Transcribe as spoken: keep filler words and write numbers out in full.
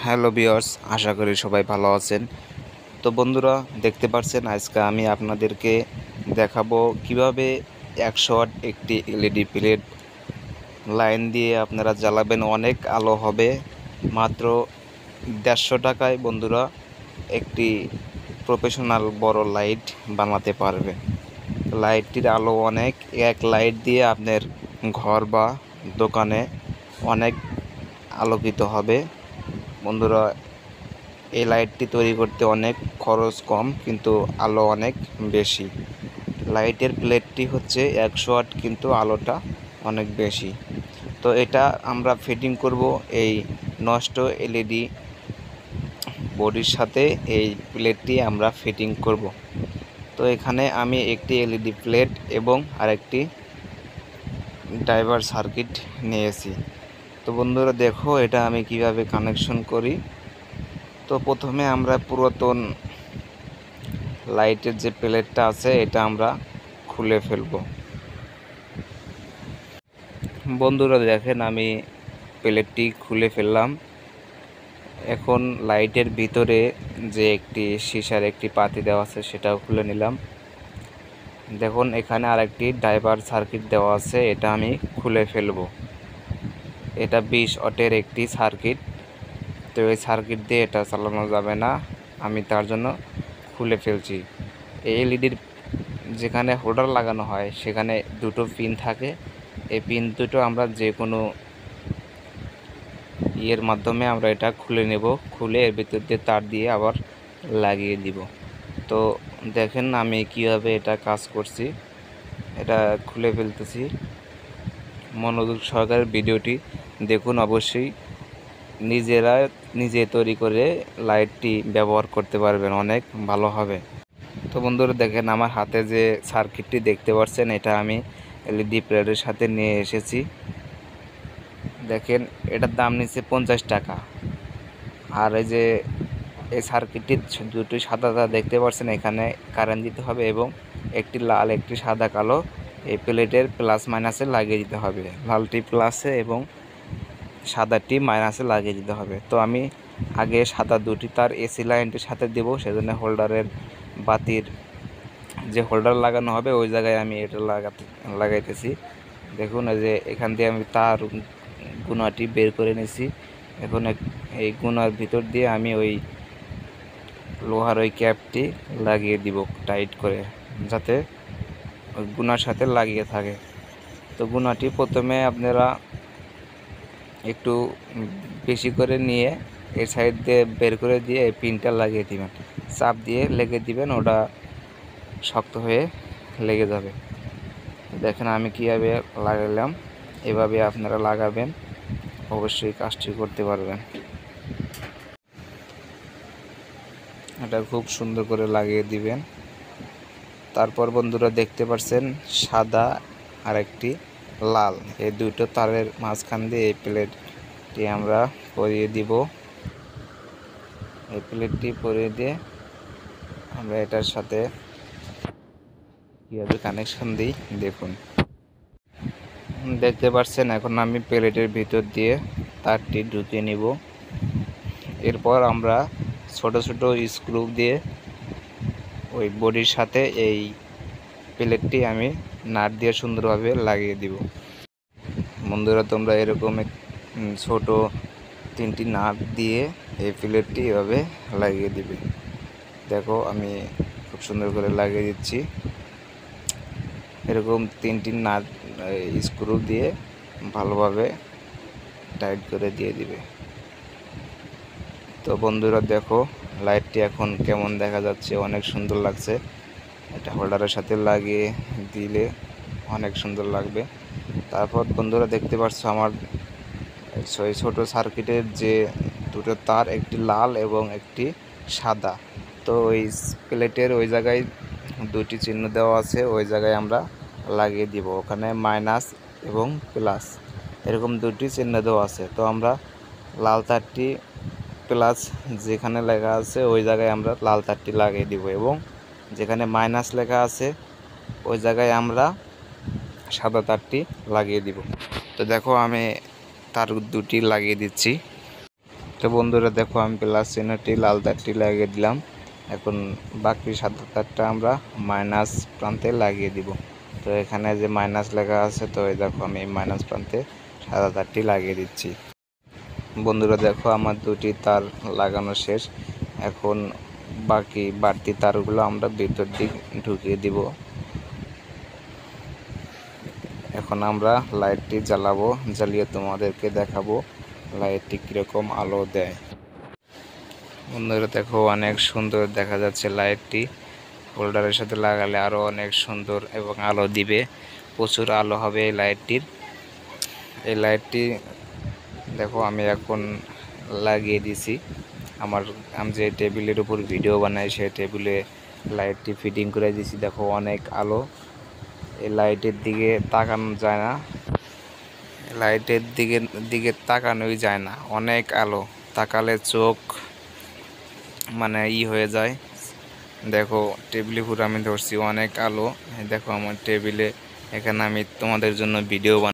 Hello viewers, আশা করি সবাই ভালো আছেন। তো বন্ধুরা, দেখতে পাচ্ছেন আজকে আমি আপনাদেরকে দেখাবো কিভাবে একশো ওয়াট একটি এলইডি প্লেট লাইন দিয়ে আপনারা জ্বালাবেন, অনেক আলো হবে। মাত্র দেড়শো টাকায় বন্ধুরা একটি প্রফেশনাল বড় লাইট বানাতে পারবে। লাইটটির আলো অনেক, এক লাইট দিয়ে আপনার ঘর বা দোকানে অনেক আলোকিত হবে। বন্ধুরা, এই লাইটটি তৈরি করতে অনেক খরচ কম, কিন্তু আলো অনেক বেশি। লাইটের প্লেটটি হচ্ছে একশো ওয়াট, কিন্তু আলোটা অনেক বেশি। তো এটা আমরা ফিটিং করব এই নষ্ট এলইডি বডির সাথে। এই প্লেটটি আমরা ফিটিং করব। তো এখানে আমি একটি এলইডি প্লেট এবং আরেকটি ড্রাইভার সার্কিট নিয়েছি। তো বন্ধুরা দেখো, এটা আমি কিভাবে কানেকশন করি। তো প্রথমে আমরা পুরাতন লাইটের যে প্লেটটা আছে এটা আমরা খুলে ফেলব। বন্ধুরা দেখেন, আমি প্লেটটি খুলে ফেললাম। এখন লাইটের ভিতরে যে একটি সীসার একটি পাতি দেওয়া আছে সেটাও খুলে নিলাম। দেখুন, এখানে আরেকটি ড্রাইভার সার্কিট দেওয়া আছে, এটা আমি খুলে ফেলব। এটা বিশ ওয়াটের একটি সার্কিট। তো এই সার্কিট দিয়ে এটা চালানো যাবে না, আমি তার জন্য খুলে ফেলছি। এই এলইডির যেখানে হোল্ডার লাগানো হয় সেখানে দুটো পিন থাকে। এই পিন দুটো আমরা যে কোনো ইয়ের মাধ্যমে আমরা এটা খুলে নেব। খুলে এর ভিতর দিয়ে তার দিয়ে আবার লাগিয়ে দিব। তো দেখেন আমি কিভাবে এটা কাজ করছি। এটা খুলে ফেলতেছি। মনোযোগ সহকারে ভিডিওটি দেখুন। অবশ্যই নিজেরা নিজে তৈরি করে লাইটটি ব্যবহার করতে পারবেন, অনেক ভালো হবে। তো বন্ধুরা দেখেন, আমার হাতে যে সার্কিটটি দেখতে পাচ্ছেন এটা আমি এলইডি প্লেটের সাথে নিয়ে এসেছি। দেখেন, এটার দাম নিচ্ছে পঞ্চাশ টাকা। আর এই যে এই সার্কিটটির দুটি সাদা তার দেখতে পাচ্ছেন, এখানে কারেন্ট দিতে হবে এবং একটি লাল একটি সাদা কালো এই প্লেটের প্লাস মাইনাসে লাগিয়ে দিতে হবে। লালটি প্লাসে এবং সাদাটি মাইনাসে লাগিয়ে দিতে হবে। তো আমি আগে সাদা দুটি তার এসি লাইনটির সাথে দেবো, সেজন্য হোল্ডারের বাতির যে হোল্ডার লাগানো হবে ওই জায়গায় আমি এটা লাগাতে লাগাইতেছি। দেখুন, এই যে এখান দিয়ে আমি তার গুণাটি বের করে নিয়েছি। এখন এই গুণার ভিতর দিয়ে আমি ওই লোহার ওই ক্যাপটি লাগিয়ে দিব টাইট করে, যাতে ওই গুণার সাথে লাগিয়ে থাকে। তো গুণাটি প্রথমে আপনারা একটু বেশি করে নিয়ে এই সাইড দিয়ে বের করে দিয়ে এই পিনটা লাগিয়ে দিবেন, চাপ দিয়ে লেগে দিবেন, ওটা শক্ত হয়ে লেগে যাবে। দেখেন আমি কীভাবে লাগালাম, এভাবে আপনারা লাগাবেন, অবশ্যই কাজটি করতে পারবেন। এটা খুব সুন্দর করে লাগিয়ে দিবেন। তারপর বন্ধুরা দেখতে পাচ্ছেন সাদা আর একটি লাল, এই দুটো তারের মাঝখান দিয়ে এই প্লেটটি আমরা পরিয়ে দিব। এই প্লেটটি পরিয়ে দিয়ে আমরা এটার সাথে কীভাবে কানেকশন দিই দেখুন। দেখতে পাচ্ছেন, এখন আমি প্লেটের ভিতর দিয়ে তারটি ঢুকিয়ে নিব। এরপর আমরা ছোট ছোট স্ক্রু দিয়ে ওই বডির সাথে এই প্লেটটি আমি নাট দিয়ে সুন্দরভাবে লাগিয়ে দিব। বন্ধুরা, তোমরা এরকম ছোট তিনটি নাট দিয়ে এই প্লেটটি এভাবে লাগিয়ে দিবে। দেখো, আমি খুব সুন্দর করে লাগিয়ে দিচ্ছি। এরকম তিনটি নাট স্ক্রু দিয়ে ভালোভাবে টাইট করে দিয়ে দিবে। তো বন্ধুরা দেখো, লাইটটি এখন কেমন দেখা যাচ্ছে, অনেক সুন্দর লাগছে। এটা হোল্ডারের সাথে লাগিয়ে দিলে অনেক সুন্দর লাগবে। তারপর বন্ধুরা দেখতে পাচ্ছ আমার সেই ছোটো সার্কিটের যে দুটো তার, একটি লাল এবং একটি সাদা। তো ওই প্লেটের ওই জায়গায় দুটি চিহ্ন দেওয়া আছে, ওই জায়গায় আমরা লাগিয়ে দিব। ওখানে মাইনাস এবং প্লাস এরকম দুটি চিহ্ন দেওয়া আছে। তো আমরা লাল তারটি প্লাস যেখানে লেখা আছে ওই জায়গায় আমরা লাল তারটি লাগিয়ে দিব, এবং যেখানে মাইনাস লেখা আছে ওই জায়গায় আমরা সাদা তারটি লাগিয়ে দিব। তো দেখো, আমি তার দুটি লাগিয়ে দিচ্ছি। তো বন্ধুরা দেখো আমি প্লাস চিহ্নটি লাল তারটি লাগিয়ে দিলাম। এখন বাকি সাদা তারটা আমরা মাইনাস প্রান্তে লাগিয়ে দিব। তো এখানে যে মাইনাস লেখা আছে, তো এই দেখো আমি মাইনাস প্রান্তে সাদা তারটি লাগিয়ে দিচ্ছি। বন্ধুরা দেখো আমার দুটি তার লাগানো শেষ। এখন বাকি বাড়তি তারগুলো আমরা ভিতর দিক ঢুকিয়ে দিব। এখন আমরা লাইটটি জ্বালাবো, জ্বালিয়ে তোমাদেরকে দেখাবো লাইটটি কীরকম আলো দেয়। বন্ধুরা দেখো অনেক সুন্দর দেখা যাচ্ছে লাইটটি। হোল্ডারের সাথে লাগালে আরও অনেক সুন্দর এবং আলো দিবে, প্রচুর আলো হবে এই লাইটটির। এই লাইটটি দেখো আমি এখন লাগিয়ে দিছি। আমার আমি যে টেবিলের উপর ভিডিও বানাই সেই টেবিলে লাইটটি ফিটিং করে দিছি। দেখো অনেক আলো, এই লাইটের দিকে তাকানো যায় না, লাইটের দিকে দিকে তাকানোই যায় না, অনেক আলো, তাকালে চোখ মানে ই হয়ে যায়। দেখো টেবিলে পুরো আমি ধরছি, অনেক আলো। দেখো আমার টেবিলে, এখানে আমি তোমাদের জন্য ভিডিও বানাই।